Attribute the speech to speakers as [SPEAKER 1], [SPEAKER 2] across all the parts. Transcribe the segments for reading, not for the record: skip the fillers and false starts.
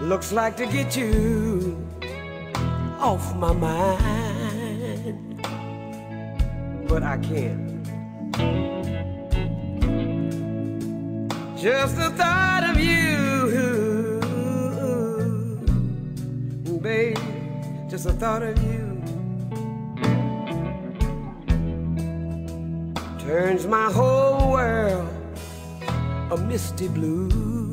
[SPEAKER 1] looks like to get you off my mind, but I can't. Just the thought of you, babe, just the thought of you turns my whole world a misty blue.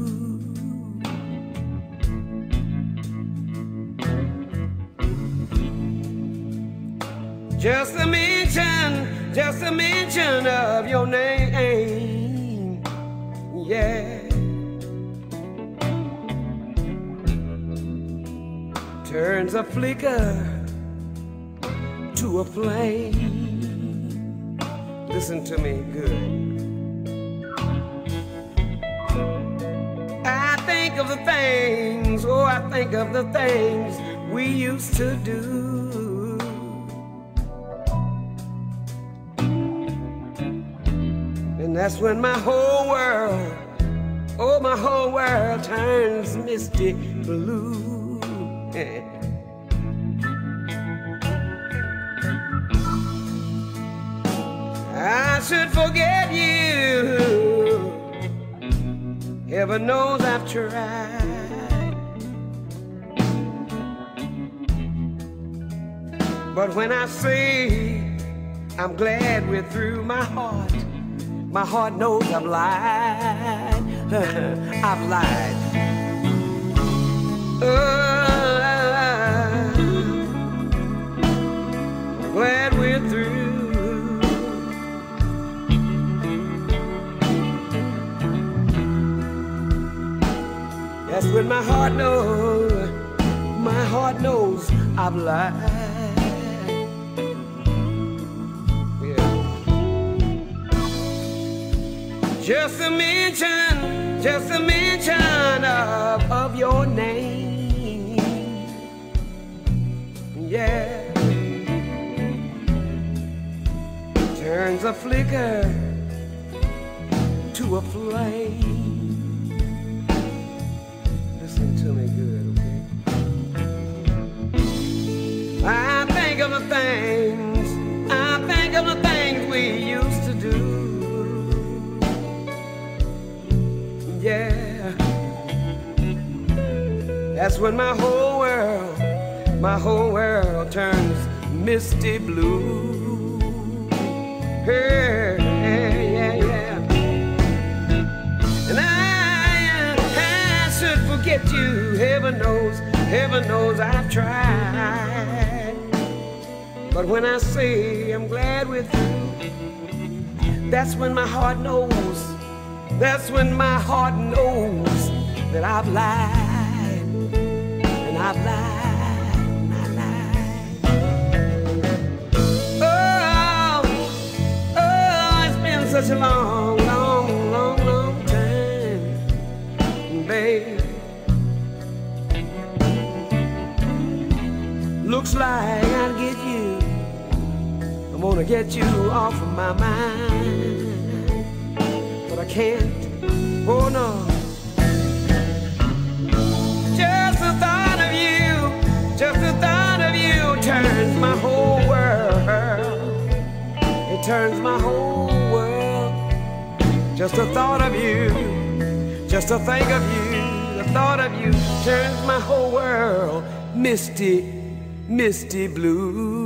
[SPEAKER 1] Just the mention of your name, yeah, turns a flicker to a flame. Listen to me good. I think of the things, oh, I think of the things we used to do. And that's when my whole world, oh, my whole world turns misty blue. I should forget you. Heaven knows I've tried. But when I say I'm glad we're through, my heart knows I've lied. I've lied. I'm glad we're through. That's when my heart knows I've lied. Just a mention of your name, yeah, turns a flicker to a flame. Listen to me good, okay? I think of the things we used to do. Yeah, that's when my whole world turns misty blue. Hey, yeah, yeah. And I should forget you. Heaven knows I've tried. But when I say I'm glad with you, that's when my heart knows. That's when my heart knows that I've lied, and I've lied, and I lied. Oh, it's been such a long time, babe. Looks like I'll get you. I'm gonna get you off of my mind. But I can't, oh no. Just the thought of you turns my whole world. It turns my whole world. Just the thought of you, just to think of you, the thought of you turns my whole world misty, misty blue.